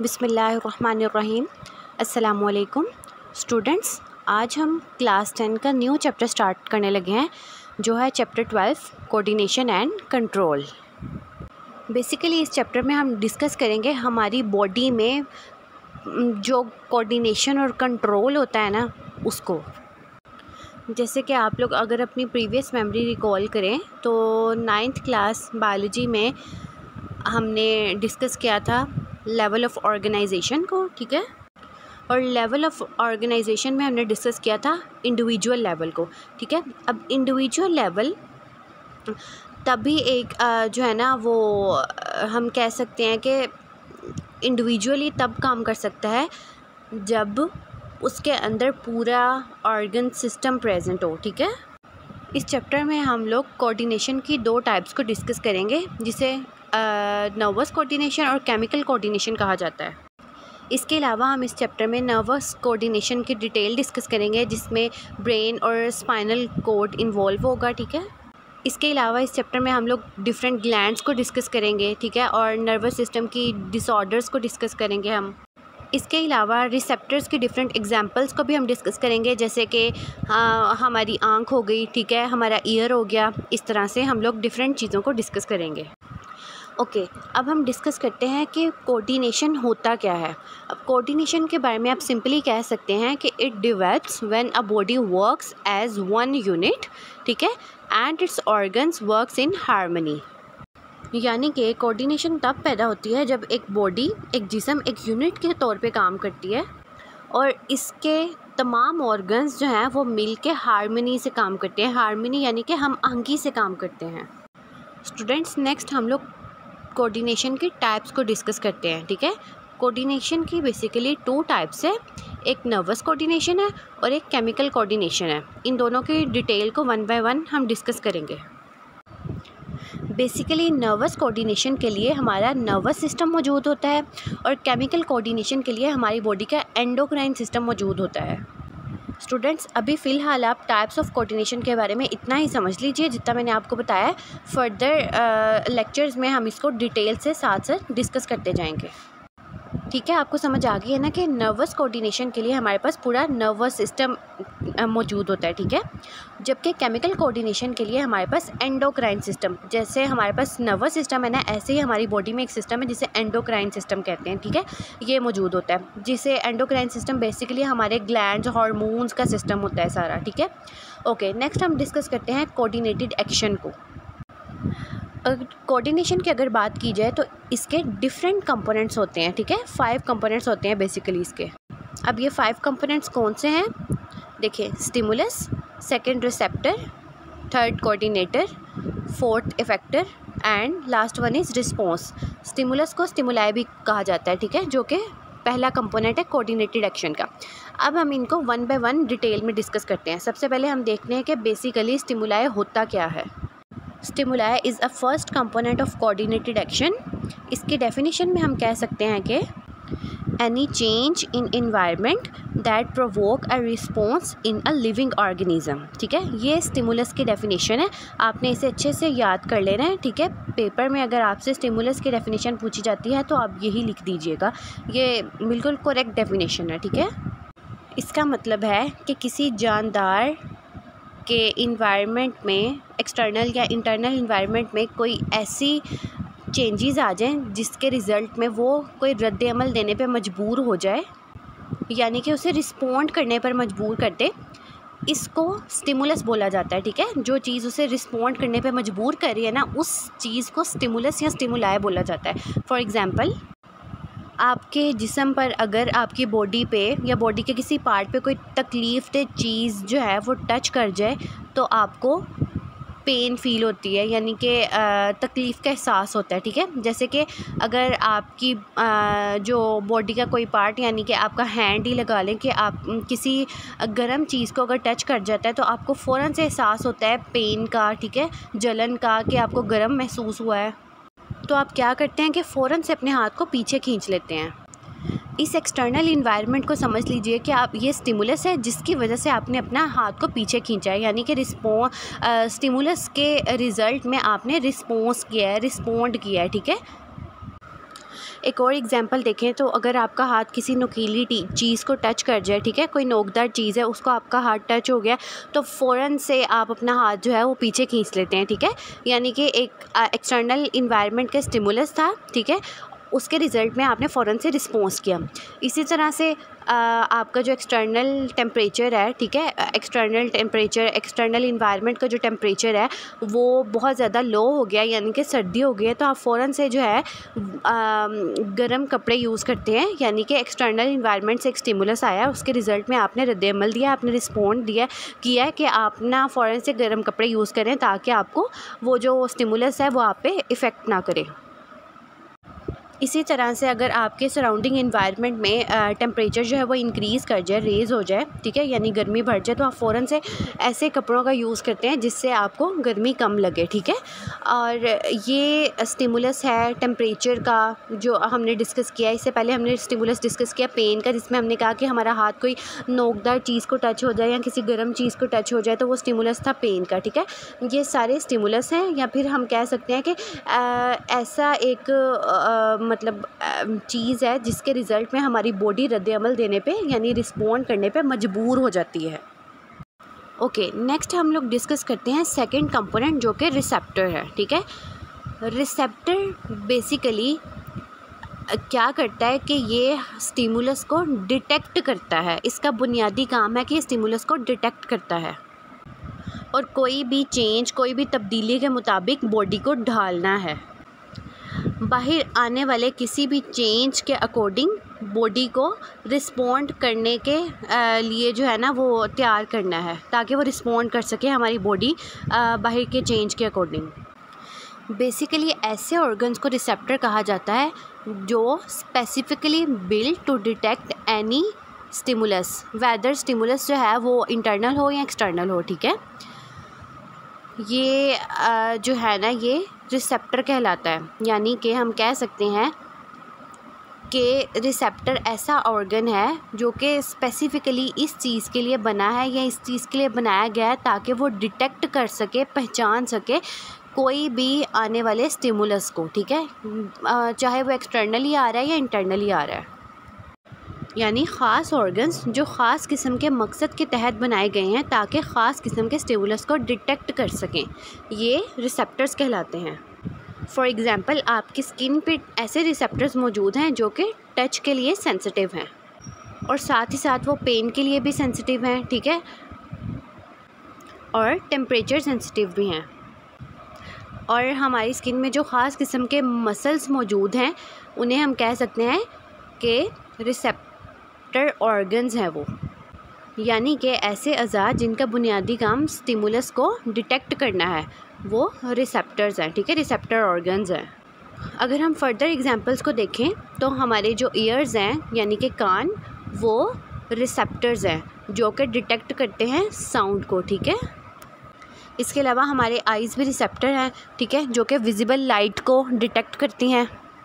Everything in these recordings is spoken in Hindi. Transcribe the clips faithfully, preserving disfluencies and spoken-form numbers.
बिस्मिल्लाहिर्रहमानिर्रहीम। अस्सलामुअलैकुम स्टूडेंट्स, आज हम क्लास टेन का न्यू चैप्टर स्टार्ट करने लगे हैं जो है chapter twelve coordination and control. Basically इस चैप्टर में हम डिस्कस करेंगे हमारी बॉडी में जो कोऑर्डिनेशन और कंट्रोल होता है ना उसको। जैसे कि आप लोग अगर अपनी प्रीवियस मेमोरी रिकॉल करें तो नाइन्थ क्लास बायोलॉजी में हमने डिस्कस किया था लेवल ऑफ ऑर्गेनाइजेशन को, ठीक है। और लेवल ऑफ ऑर्गेनाइजेशन में हमने डिस्कस किया था इंडिविजुअल लेवल को, ठीक है। अब इंडिविजुअल लेवल तभी एक जो है ना वो हम कह सकते हैं कि इंडिविजुअली तब काम कर सकता है जब उसके अंदर पूरा ऑर्गन सिस्टम प्रेजेंट हो, ठीक है। इस चैप्टर में हम लोग कोऑर्डिनेशन की दो टाइप्स को डिस्कस करेंगे जिसे नर्वस कोऑर्डिनेशन और केमिकल कोऑर्डिनेशन कहा जाता है। इसके अलावा हम इस चैप्टर में नर्वस कोऑर्डिनेशन की डिटेल डिस्कस करेंगे जिसमें ब्रेन और स्पाइनल कोड इन्वॉल्व होगा, ठीक है। इसके अलावा इस चैप्टर में हम लोग डिफरेंट ग्लैंड्स को डिस्कस करेंगे, ठीक है, और नर्वस सिस्टम की डिसऑर्डर्स को डिस्कस करेंगे हम। इसके अलावा रिसेप्टर्स के डिफरेंट एग्जांपल्स को भी हम डिस्कस करेंगे, जैसे कि हमारी आँख हो गई, ठीक है, हमारा ईयर हो गया। इस तरह से हम लोग डिफरेंट चीज़ों को डिस्कस करेंगे। ओके okay, अब हम डिस्कस करते हैं कि कोऑर्डिनेशन होता क्या है। अब कोऑर्डिनेशन के बारे में आप सिंपली कह सकते हैं कि it develops when a body works as one unit, ठीक है, and its organs works in harmony. यानी कि कोऑर्डिनेशन तब पैदा होती है जब एक बॉडी, एक जिस्म एक यूनिट के तौर पे काम करती है और इसके तमाम ऑर्गन्स जो हैं वो मिल के हारमनी से काम करते हैं। हारमनी यानी कि हम आहंगी से काम करते हैं। स्टूडेंट्स, नेक्स्ट हम लोग कोऑर्डिनेशन की टाइप्स को डिस्कस करते हैं, ठीक है। कोऑर्डिनेशन की बेसिकली टू टाइप्स है, एक नर्वस कोऑर्डिनेशन है और एक केमिकल कोऑर्डिनेशन है। इन दोनों की डिटेल को वन बाय वन हम डिस्कस करेंगे। बेसिकली नर्वस कोऑर्डिनेशन के लिए हमारा नर्वस सिस्टम मौजूद होता है और केमिकल कोऑर्डिनेशन के लिए हमारी बॉडी का एंडोक्राइन सिस्टम मौजूद होता है। स्टूडेंट्स, अभी फ़िलहाल आप टाइप्स ऑफ कोऑर्डिनेशन के बारे में इतना ही समझ लीजिए जितना मैंने आपको बताया है। फर्दर लेक्चर्स में हम इसको डिटेल से साथ साथ डिस्कस करते जाएंगे, ठीक है। आपको समझ आ गई है ना कि नर्वस कोऑर्डिनेशन के लिए हमारे पास पूरा नर्वस सिस्टम मौजूद होता है, ठीक है, जबकि केमिकल कोऑर्डिनेशन के लिए हमारे पास एंडोक्राइन सिस्टम, जैसे हमारे पास नर्वस सिस्टम है ना, ऐसे ही हमारी बॉडी में एक सिस्टम है जिसे एंडोक्राइन सिस्टम कहते हैं, ठीक है, ये मौजूद होता है। जिसे एंडोक्राइन सिस्टम बेसिकली हमारे ग्लैंड्स, हार्मोन्स का सिस्टम होता है सारा, ठीक है। ओके, नेक्स्ट हम डिस्कस करते हैं कोऑर्डिनेटेड एक्शन को। कोऑर्डिनेशन की अगर बात की जाए तो इसके डिफरेंट कंपोनेंट्स होते हैं, ठीक है, फाइव कंपोनेंट्स होते हैं बेसिकली इसके। अब ये फाइव कंपोनेंट्स कौन से हैं? देखिए, stimulus, second receptor, third coordinator, fourth effector and last one is response. Stimulus को स्टिमुलाई भी कहा जाता है, ठीक है, जो कि पहला कंपोनेंट है कोऑर्डिनेटेड एक्शन का। अब हम इनको वन बाय वन डिटेल में डिस्कस करते हैं। सबसे पहले हम देखते हैं कि बेसिकली स्टिमुलाई होता क्या है। Stimuli is a first component of coordinated action. इसकी डेफिनेशन में हम कह सकते हैं कि any change in environment that provoke a response in a living organism, ठीक है। ये स्टिमुलस की डेफिनेशन है, आपने इसे अच्छे से याद कर लेना है, ठीक है। पेपर में अगर आपसे स्टिमुलस की डेफिनेशन पूछी जाती है तो आप यही लिख दीजिएगा, ये बिल्कुल करेक्ट डेफिनेशन है, ठीक है। इसका मतलब है कि किसी जानदार के इन्वायरमेंट में, एक्सटर्नल या इंटरनल इन्वायरमेंट में कोई ऐसी चेंजेस आ जाएं जिसके रिज़ल्ट में वो कोई रद्द अमल देने पे मजबूर हो जाए, यानी कि उसे रिस्पॉन्ड करने पर मजबूर कर दे, इसको स्टिमुलस बोला जाता है, ठीक है। जो चीज़ उसे रिस्पॉन्ड करने पे मजबूर कर रही है ना, उस चीज़ को स्टिमुलस या स्टिमुलाई बोला जाता है। फॉर एग्ज़ाम्पल, आपके जिस्म पर अगर आपकी बॉडी पे या बॉडी के किसी पार्ट पे कोई तकलीफ़ दे चीज़ जो है वो टच कर जाए तो आपको पेन फील होती है, यानी कि तकलीफ़ का एहसास होता है, ठीक है। जैसे कि अगर आपकी आ, जो बॉडी का कोई पार्ट, यानी कि आपका हैंड ही लगा लें कि आप किसी गर्म चीज़ को अगर टच कर जाता है तो आपको फ़ौरन से एहसास होता है पेन का, ठीक है, जलन का, कि आपको गर्म महसूस हुआ है। तो आप क्या करते हैं कि फ़ौरन से अपने हाथ को पीछे खींच लेते हैं। इस एक्सटर्नल इन्वायरमेंट को समझ लीजिए कि आप, ये स्टिमुलस है जिसकी वजह से आपने अपना हाथ को पीछे खींचा है, यानी कि रिस्पॉन्स, स्टिमुलस के रिज़ल्ट में आपने रिस्पॉन्स किया है, रिस्पॉन्ड किया है, ठीक है। एक और एग्जांपल देखें तो अगर आपका हाथ किसी नुकीली चीज़ को टच कर जाए, ठीक है, कोई नोकदार चीज़ है उसको आपका हाथ टच हो गया तो फ़ौरन से आप अपना हाथ जो है वो पीछे खींच लेते हैं, ठीक है। यानी कि एक एक्सटर्नल इन्वायरमेंट का स्टिमुलस था, ठीक है, उसके रिज़ल्ट में आपने फ़ौरन से रिस्पॉन्स किया। इसी तरह से आ, आपका जो एक्सटर्नल टेम्परेचर है, ठीक है, एक्सटर्नल टेम्परेचर एक्सटर्नल इन्वायरमेंट का जो टेम्परेचर है वो बहुत ज़्यादा लो हो गया, यानी कि सर्दी हो गई है, तो आप फ़ौरन से जो है गर्म कपड़े यूज़ करते हैं। यानी कि एक्सटर्नल इन्वायरमेंट से एक स्टिमुलस आया, उसके रिज़ल्ट में आपने रद्द-ए-अमल दिया, आपने रिस्पॉन्ड दिया किया है कि आप ना फ़ौरन से गर्म कपड़े यूज़ करें ताकि आपको वो जो स्टिमुलस है वो आप पे इफ़ेक्ट ना करे। इसी तरह से अगर आपके सराउंडिंग इन्वायरमेंट में टेम्परेचर जो है वो इंक्रीज़ कर जाए, रेज़ हो जाए, ठीक है, यानी गर्मी बढ़ जाए, तो आप फ़ौरन से ऐसे कपड़ों का यूज़ करते हैं जिससे आपको गर्मी कम लगे, ठीक है। और ये स्टिमुलस है टेम्परेचर का जो हमने डिस्कस किया। इससे पहले हमने स्टिमुलस डिस्कस किया पेन का, जिसमें हमने कहा कि हमारा हाथ कोई नोकदार चीज़ को टच हो जाए या किसी गर्म चीज़ को टच हो जाए तो वो स्टिमुलस था पेन का, ठीक है। ये सारे स्टिमुलस हैं, या फिर हम कह सकते हैं कि आ, ऐसा एक आ, मतलब चीज़ है जिसके रिज़ल्ट में हमारी बॉडी रद्द-ए-अमल देने पे यानी रिस्पॉन्ड करने पे मजबूर हो जाती है। ओके, नेक्स्ट हम लोग डिस्कस करते हैं सेकंड कंपोनेंट जो कि रिसेप्टर है, ठीक है। रिसेप्टर बेसिकली क्या करता है कि ये स्टिमुलस को डिटेक्ट करता है। इसका बुनियादी काम है कि ये स्टिमुलस को डिटेक्ट करता है और कोई भी चेंज, कोई भी तब्दीली के मुताबिक बॉडी को ढालना है। बाहर आने वाले किसी भी चेंज के अकॉर्डिंग बॉडी को रिस्पॉन्ड करने के लिए जो है ना वो तैयार करना है ताकि वो रिस्पॉन्ड कर सके हमारी बॉडी बाहर के चेंज के अकॉर्डिंग। बेसिकली ऐसे ऑर्गन्स को रिसेप्टर कहा जाता है जो specifically build to detect any stimulus, whether stimulus जो है वो इंटरनल हो या एक्सटर्नल हो, ठीक है। ये आ, जो है ना ये रिसेप्टर कहलाता है। यानी कि हम कह सकते हैं कि रिसेप्टर ऐसा ऑर्गन है जो कि स्पेसिफ़िकली इस चीज़ के लिए बना है या इस चीज़ के लिए बनाया गया है ताकि वो डिटेक्ट कर सके, पहचान सके कोई भी आने वाले स्टिमुलस को, ठीक है, चाहे वो एक्सटर्नली आ रहा है या इंटरनली आ रहा है। यानी ख़ास ऑर्गन्स जो ख़ास किस्म के मकसद के तहत बनाए गए हैं ताकि ख़ास किस्म के स्टिमुलस को डिटेक्ट कर सकें, ये रिसेप्टर्स कहलाते हैं। फॉर एग्ज़ाम्पल आपकी स्किन पे ऐसे रिसेप्टर्स मौजूद हैं जो कि टच के लिए सेंसिटिव हैं और साथ ही साथ वो पेन के लिए भी सेंसिटिव हैं, ठीक है, और टेम्परेचर सेंसिटिव भी हैं। और हमारी स्किन में जो ख़ास किस्म के मसल्स मौजूद हैं उन्हें हम कह सकते हैं कि रिसेप्टर ऑर्गन्स हैं वो। यानी कि ऐसे अज़ा जिनका बुनियादी काम स्टिमुलस को डिटेक्ट करना है वो रिसेप्टर्स हैं, ठीक है, रिसेप्टर ऑर्गन्स हैं। अगर हम फर्दर एग्जांपल्स को देखें तो हमारे जो ईयर्स हैं यानी कि कान, वो रिसेप्टर्स हैं जो कि डिटेक्ट करते हैं साउंड को, ठीक है। इसके अलावा हमारे आइज़ भी रिसेप्टर हैं, ठीक है, जो कि विजिबल लाइट को डिटेक्ट करती हैं,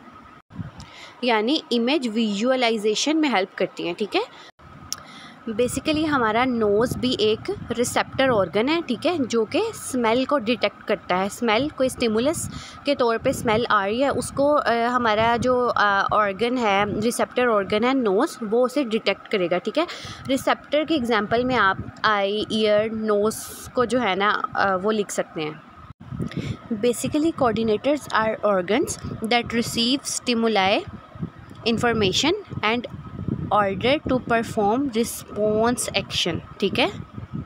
यानी इमेज विजुअलाइजेशन में हेल्प करती हैं, ठीक है। बेसिकली हमारा नोज़ भी एक रिसेप्टर ऑर्गन है, ठीक है, जो कि स्मेल को डिटेक्ट करता है। स्मेल कोई स्टिमुलस के तौर पे स्मेल आ रही है, उसको आ, हमारा जो ऑर्गन है, रिसेप्टर ऑर्गन है नोज़, वो उसे डिटेक्ट करेगा, ठीक है। रिसेप्टर के एग्जांपल में आप आई, ईयर, नोज़ को जो है ना आ, वो लिख सकते हैं। Basically coordinators are organs that receive stimuli information and order to perform response action, ठीक है।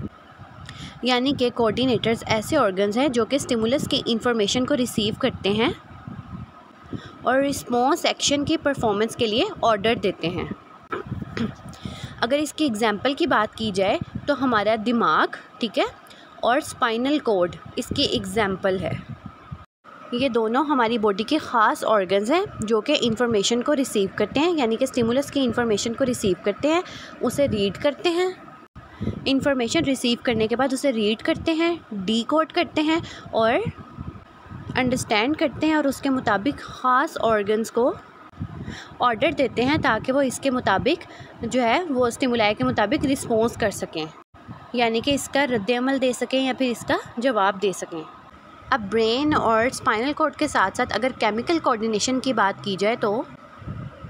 यानी कि कोऑर्डिनेटर्स ऐसे ऑर्गन्स हैं जो कि स्टिमुलस की इंफॉर्मेशन को रिसीव करते हैं और रिस्पॉन्स एक्शन की परफॉर्मेंस के लिए ऑर्डर देते हैं। अगर इसकी एग्जांपल की बात की जाए तो हमारा दिमाग, ठीक है, और स्पाइनल कॉर्ड इसकी एग्जांपल है। ये दोनों हमारी बॉडी के ख़ास ऑर्गन्स हैं जो कि इंफॉर्मेशन को रिसीव करते हैं, यानी कि स्टिमुलस की इंफॉर्मेशन को रिसीव करते हैं, उसे रीड करते हैं, इंफॉर्मेशन रिसीव करने के बाद उसे रीड करते हैं, डीकोड करते हैं और अंडरस्टैंड करते हैं और उसके मुताबिक ख़ास ऑर्गन्स को ऑर्डर देते हैं ताकि वो इसके मुताबिक जो है वो स्टिमुलाई के मुताबिक रिस्पॉन्स कर सकें, यानी कि इसका रद्द-ए-अमल दे सकें या फिर इसका जवाब दे सकें। अब ब्रेन और स्पाइनल कॉर्ड के साथ साथ अगर केमिकल कोऑर्डिनेशन की बात की जाए तो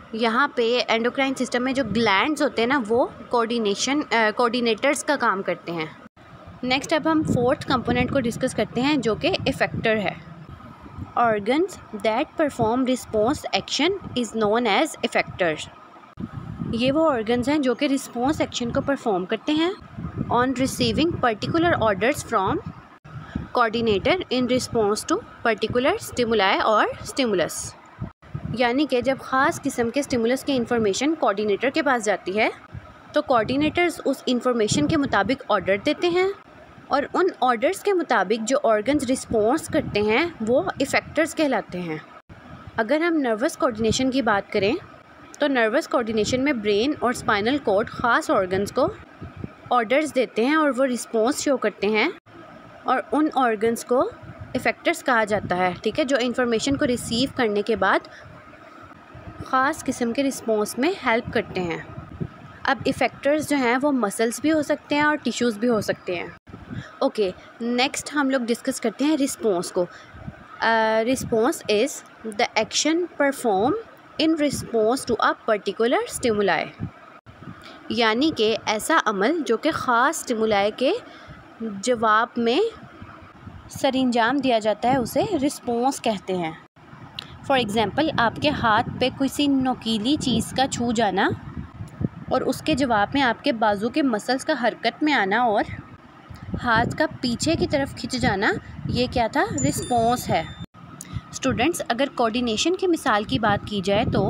यहाँ पे एंडोक्राइन सिस्टम में जो ग्लैंड्स होते हैं ना वो कोऑर्डिनेशन कोऑर्डिनेटर्स का काम करते हैं। नेक्स्ट अब हम फोर्थ कंपोनेंट को डिस्कस करते हैं जो कि इफेक्टर है। Organs that perform response action is known as effectors. ये वो ऑर्गन्स हैं जो कि रिस्पॉन्स एक्शन को परफॉर्म करते हैं on receiving particular orders from coordinator in response to particular stimuli और स्टिमुलस। यानी कि जब ख़ास किस्म के स्टिमुलस की इंफॉर्मेशन कोऑर्डिनेटर के पास जाती है तो कोऑर्डिनेटर्स उस इंफॉर्मेशन के मुताबिक ऑर्डर देते हैं और उन ऑर्डर्स के मुताबिक जो ऑर्गन्स रिस्पॉन्स करते हैं वो इफ़ेक्टर्स कहलाते हैं। अगर हम नर्वस कोऑर्डिनेशन की बात करें तो नर्वस कोऑर्डिनेशन में ब्रेन और स्पाइनल कॉर्ड ख़ास ऑर्गन्स को ऑर्डर्स देते हैं और वो रिस्पॉन्स शो करते हैं और उन ऑर्गन्स को इफ़ेक्टर्स कहा जाता है, ठीक है, जो इंफॉर्मेशन को रिसीव करने के बाद ख़ास किस्म के रिस्पॉन्स में हेल्प करते हैं। अब इफ़ेक्टर्स जो हैं वो मसल्स भी हो सकते हैं और टिश्यूज़ भी हो सकते हैं। ओके, नेक्स्ट हम लोग डिस्कस करते हैं रिस्पॉन्स को। Response is the action perform in response to a particular stimuli. यानी कि ऐसा अमल जो कि ख़ास स्टिमुलाई के जवाब में सरंजाम दिया जाता है उसे रिस्पॉन्स कहते हैं। फॉर एग्ज़ाम्पल, आपके हाथ पे किसी नोकीली चीज़ का छू जाना और उसके जवाब में आपके बाजू के मसल्स का हरकत में आना और हाथ का पीछे की तरफ खिंच जाना, ये क्या था? रिस्पॉन्स है। स्टूडेंट्स, अगर कोऑर्डिनेशन की मिसाल की बात की जाए तो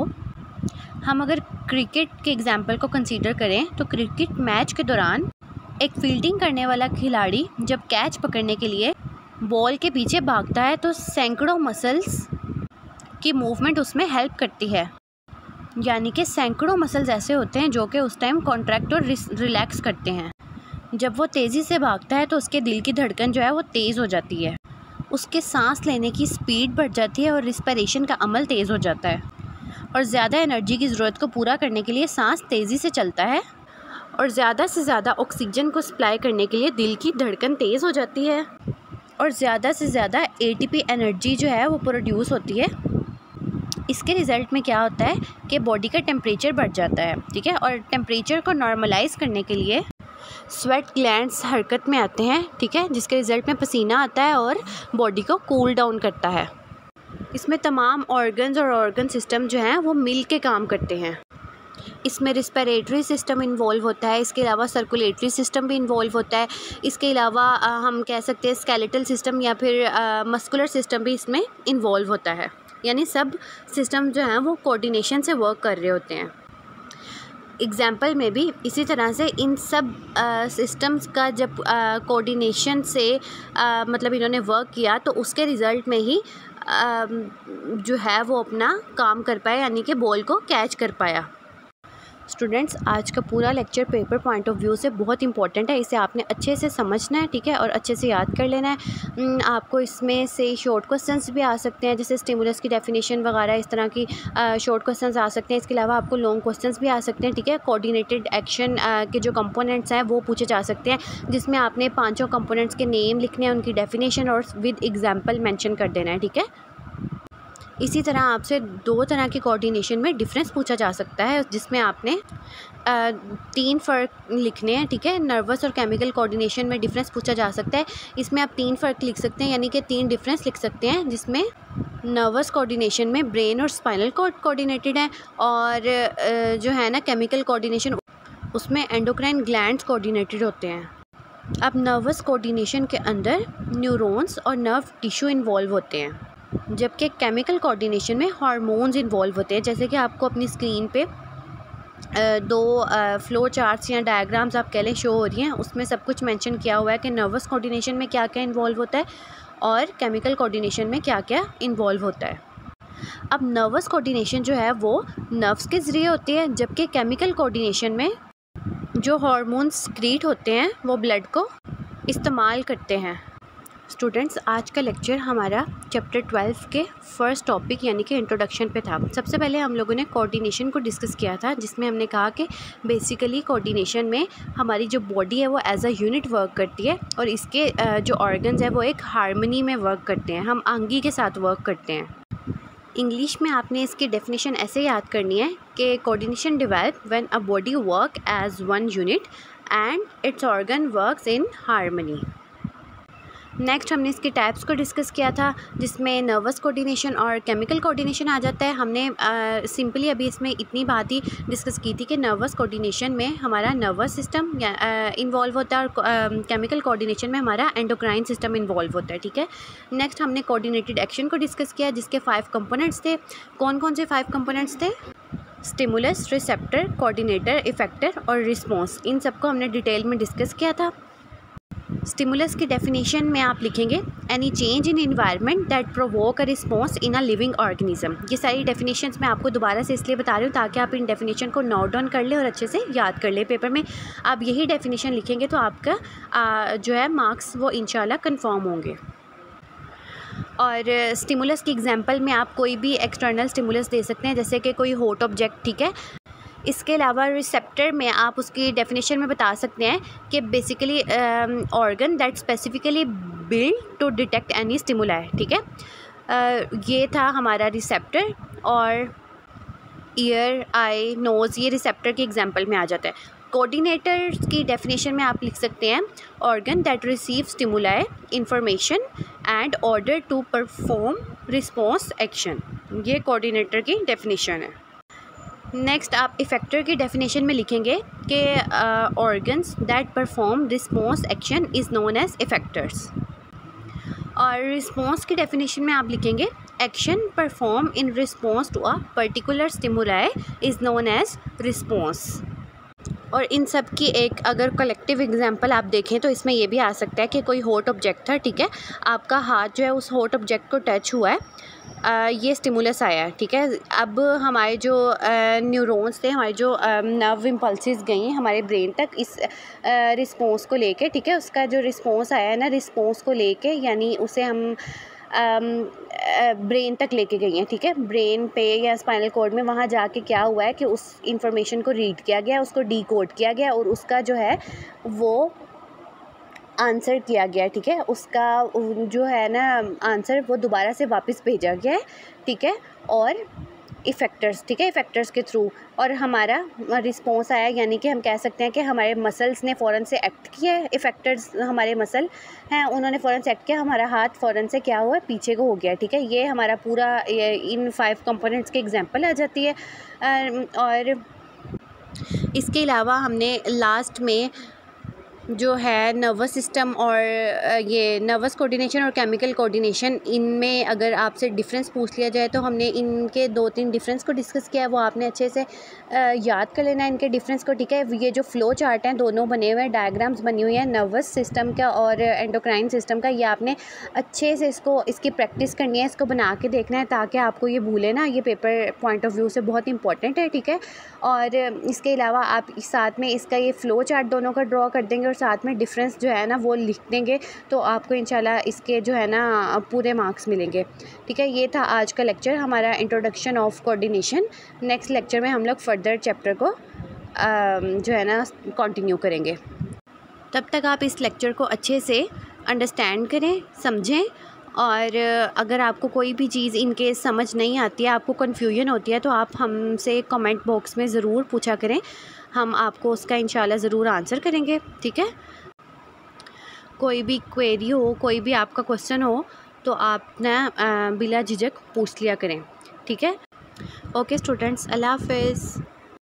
हम अगर क्रिकेट के एग्ज़ाम्पल को कंसीडर करें तो क्रिकेट मैच के दौरान एक फील्डिंग करने वाला खिलाड़ी जब कैच पकड़ने के लिए बॉल के पीछे भागता है तो सैकड़ों मसल्स की मूवमेंट उसमें हेल्प करती है। यानी कि सैकड़ों मसल्स ऐसे होते हैं जो कि उस टाइम कॉन्ट्रैक्ट और रिलैक्स करते हैं। जब वो तेज़ी से भागता है तो उसके दिल की धड़कन जो है वो तेज़ हो जाती है, उसके सांस लेने की स्पीड बढ़ जाती है और रिस्पिरेशन का अमल तेज़ हो जाता है और ज़्यादा एनर्जी की ज़रूरत को पूरा करने के लिए सांस तेज़ी से चलता है और ज़्यादा से ज़्यादा ऑक्सीजन को सप्लाई करने के लिए दिल की धड़कन तेज़ हो जाती है और ज़्यादा से ज़्यादा एटीपी एनर्जी जो है वो प्रोड्यूस होती है। इसके रिज़ल्ट में क्या होता है कि बॉडी का टेम्परेचर बढ़ जाता है, ठीक है, और टेम्परेचर को नॉर्मलाइज़ करने के लिए स्वेट ग्लैंड्स हरकत में आते हैं, ठीक है, जिसके रिज़ल्ट में पसीना आता है और बॉडी को कूल डाउन करता है। इसमें तमाम ऑर्गन्स और ऑर्गन सिस्टम जो हैं वो मिल के काम करते हैं। इसमें रिस्पिरेटरी सिस्टम इन्वॉल्व होता है, इसके अलावा सर्कुलेटरी सिस्टम भी इन्वॉल्व होता है, इसके अलावा हम कह सकते हैं स्केलेटल सिस्टम या फिर मस्कुलर सिस्टम भी इसमें इन्वॉल्व होता है। यानी सब सिस्टम जो हैं वो कोऑर्डिनेशन से वर्क कर रहे होते हैं। एग्ज़ाम्पल में भी इसी तरह से इन सब सिस्टम्स का जब कोऑर्डिनेशन से आ, मतलब इन्होंने वर्क किया तो उसके रिज़ल्ट में ही आ, जो है वो अपना काम कर पाया, यानी कि बॉल को कैच कर पाया। स्टूडेंट्स, आज का पूरा lecture paper point of view से बहुत इंपॉर्टेंट है, इसे आपने अच्छे से समझना है, ठीक है, और अच्छे से याद कर लेना है। आपको इसमें से शॉर्ट क्वेश्चंस भी आ सकते हैं, जैसे स्टिमुलस की डेफिनेशन वगैरह, इस तरह की शॉर्ट क्वेश्चंस आ सकते हैं। इसके अलावा आपको लॉन्ग क्वेश्चंस भी आ सकते हैं, ठीक है। कोऑर्डिनेटेड एक्शन के जो कंपोनेंट्स हैं वो पूछे जा सकते हैं, जिसमें आपने पाँचों कंपोनेंट्स के नेम लिखने हैं, उनकी डेफिनेशन और विद एग्जाम्पल मैंशन कर देना है, ठीक है। इसी तरह आपसे दो तरह के कोऑर्डिनेशन में डिफरेंस पूछा जा सकता है, जिसमें आपने आ, तीन फ़र्क लिखने हैं, ठीक है। नर्वस और केमिकल कोऑर्डिनेशन में डिफरेंस पूछा जा सकता है, इसमें आप तीन फ़र्क लिख सकते हैं, यानी कि तीन डिफरेंस लिख सकते हैं, जिसमें नर्वस कोऑर्डिनेशन में ब्रेन और स्पाइनल कॉर्ड कोऑर्डिनेटेड है और जो है ना केमिकल कोऑर्डिनेशन उसमें एंडोक्राइन ग्लैंड्स कोऑर्डिनेटेड होते हैं। अब नर्वस कोऑर्डिनेशन के अंदर न्यूरॉन्स और नर्व टिश्यू इन्वॉल्व होते हैं, जबकि केमिकल कोऑर्डिनेशन में हार्मोन्स इन्वॉल्व होते हैं। जैसे कि आपको अपनी स्क्रीन पे दो फ्लो चार्ट्स या डायग्राम्स आप कह लें शो हो रही हैं, उसमें सब कुछ मेंशन किया हुआ है कि नर्वस कोऑर्डिनेशन में क्या क्या इन्वॉल्व होता है और केमिकल कोऑर्डिनेशन में क्या क्या इन्वॉल्व होता है। अब नर्वस कोऑर्डिनेशन जो है वो नर्व्स के ज़रिए होती है, जबकि केमिकल कोऑर्डिनेशन में जो हार्मोन्स सिक्रीट होते हैं वो ब्लड को इस्तेमाल करते हैं। स्टूडेंट्स, आज का लेक्चर हमारा चैप्टर ट्वेल्व के फर्स्ट टॉपिक यानी कि इंट्रोडक्शन पे था। सबसे पहले हम लोगों ने कोऑर्डिनेशन को डिस्कस किया था, जिसमें हमने कहा कि बेसिकली कोऑर्डिनेशन में हमारी जो बॉडी है वो एज अ यूनिट वर्क करती है और इसके जो ऑर्गन्स है वो एक हार्मनी में वर्क करते हैं, हम आंगी के साथ वर्क करते हैं। इंग्लिश में आपने इसकी डेफिनेशन ऐसे याद करनी है कि coordination develop when a body work as one unit and its organ works in harmony. Next हमने इसके टाइप्स को डिस्कस किया था, जिसमें नर्वस कोऑर्डिनेशन और केमिकल कोऑर्डिनेशन आ जाता है। हमने सिंपली अभी इसमें इतनी बात ही डिस्कस की थी कि नर्वस कोऑर्डिनेशन में हमारा नर्वस सिस्टम इन्वॉल्व होता है और केमिकल कोऑर्डिनेशन में हमारा एंडोक्राइन सिस्टम इन्वॉल्व होता है, ठीक है। नेक्स्ट हमने कोऑर्डिनेटेड एक्शन को डिस्कस किया, जिसके फाइव कंपोनेंट्स थे। कौन कौन से फाइव कंपोनेंट्स थे? स्टिमुलस, रिसेप्टर, कोऑर्डिनेटर, इफेक्टर और रिस्पॉन्स। इन सबको हमने डिटेल में डिस्कस किया था। स्टिमुलस की डेफिनेशन में आप लिखेंगे any change in environment that provoke a response in a living organism. ये सारी डेफिनेशंस मैं आपको दोबारा से इसलिए बता रही हूँ ताकि आप इन डेफिनेशन को नोट डाउन कर लें और अच्छे से याद कर लें। पेपर में आप यही डेफिनेशन लिखेंगे तो आपका आ, जो है मार्क्स वो इंशाल्लाह कंफर्म होंगे। और स्टिमुलस की एग्जांपल में आप कोई भी एक्सटर्नल स्टिमुलस दे सकते हैं, जैसे कि कोई हॉट ऑब्जेक्ट, ठीक है। इसके अलावा रिसेप्टर में आप उसकी डेफिनेशन में बता सकते हैं कि basically organ that specifically build to detect any stimuli, ठीक है। uh, ये था हमारा रिसेप्टर। और ईयर, आई, नोज़ ये रिसेप्टर की एग्जांपल में आ जाता है। कोऑर्डिनेटर की डेफिनेशन में आप लिख सकते हैं organ that receive stimuli information and order to perform response action. ये कोऑर्डिनेटर की डेफिनेशन है। नेक्स्ट आप इफेक्टर की डेफिनेशन में लिखेंगे कि organs that perform response action is known as effectors. और रिस्पॉन्स की डेफिनेशन में आप लिखेंगे action perform in response to a particular stimuli is known as response. और इन सब की एक अगर कलेक्टिव एग्जांपल आप देखें तो इसमें ये भी आ सकता है कि कोई हॉट ऑब्जेक्ट था, ठीक है। आपका हाथ जो है उस हॉट ऑब्जेक्ट को टच हुआ है, आ, ये स्टिमुलस आया है, ठीक है। अब हमारे जो न्यूरॉन्स थे, हमारे जो नर्व इम्पल्सेस गई हैं हमारे ब्रेन तक इस रिस्पॉन्स को लेके, ठीक है। उसका जो रिस्पॉन्स आया है ना, रिस्पॉन्स को लेके यानी उसे हम ब्रेन तक लेके गई हैं, ठीक है। ब्रेन पे या स्पाइनल कॉर्ड में वहाँ जाके क्या हुआ है कि उस इंफॉर्मेशन को रीड किया गया, उसको डीकोड किया गया और उसका जो है वो आंसर किया गया, ठीक है। उसका जो है ना आंसर वो दोबारा से वापस भेजा गया है, ठीक है। और इफ़ेक्टर्स, ठीक है, इफ़ेक्टर्स के थ्रू और हमारा रिस्पॉन्स आया, यानी कि हम कह सकते हैं कि हमारे मसल्स ने फ़ौरन से एक्ट किया है। इफ़ेक्टर्स हमारे मसल हैं, उन्होंने फ़ौरन से एक्ट किया, हमारा हाथ फ़ौरन से क्या हुआ, पीछे को हो गया, ठीक है। ये हमारा पूरा ये इन फाइव कंपोनेंट्स के एग्जांपल आ जाती है। और इसके अलावा हमने लास्ट में जो है नर्वस सिस्टम और ये नर्वस कोऑर्डिनेशन और केमिकल कोऑर्डिनेशन, इनमें अगर आपसे डिफरेंस पूछ लिया जाए तो हमने इनके दो तीन डिफरेंस को डिस्कस किया है, वो आपने अच्छे से याद कर लेना है इनके डिफरेंस को, ठीक है। ये जो फ्लो चार्ट हैं दोनों बने हुए हैं, डायग्राम्स बनी हुई हैं नर्वस सिस्टम का और एंडोक्राइन सिस्टम का, ये आपने अच्छे से इसको इसकी प्रैक्टिस करनी है, इसको बना के देखना है ताकि आपको ये भूले ना। ये पेपर पॉइंट ऑफ व्यू से बहुत इंपॉर्टेंट है, ठीक है। और इसके अलावा आप साथ में इसका ये फ़्लो चार्ट दोनों का ड्रॉ कर देंगे और साथ में डिफरेंस जो है ना वो लिख देंगे, तो आपको इंशाल्लाह इसके जो है ना पूरे मार्क्स मिलेंगे, ठीक है। ये था आज का लेक्चर हमारा introduction of coordination. Next lecture में हम लोग फर्दर चैप्टर को जो है ना कंटिन्यू करेंगे। तब तक आप इस लेक्चर को अच्छे से अंडरस्टैंड करें, समझें। और अगर आपको कोई भी चीज़ इनके समझ नहीं आती है, आपको कन्फ्यूजन होती है, तो आप हमसे कमेंट बॉक्स में ज़रूर पूछा करें, हम आपको उसका इंशाल्लाह ज़रूर आंसर करेंगे, ठीक है। कोई भी क्वेरी हो, कोई भी आपका क्वेश्चन हो तो आप ना बिला झिझक पूछ लिया करें, ठीक है। ओके स्टूडेंट्स, अल्लाह हाफ़िज़।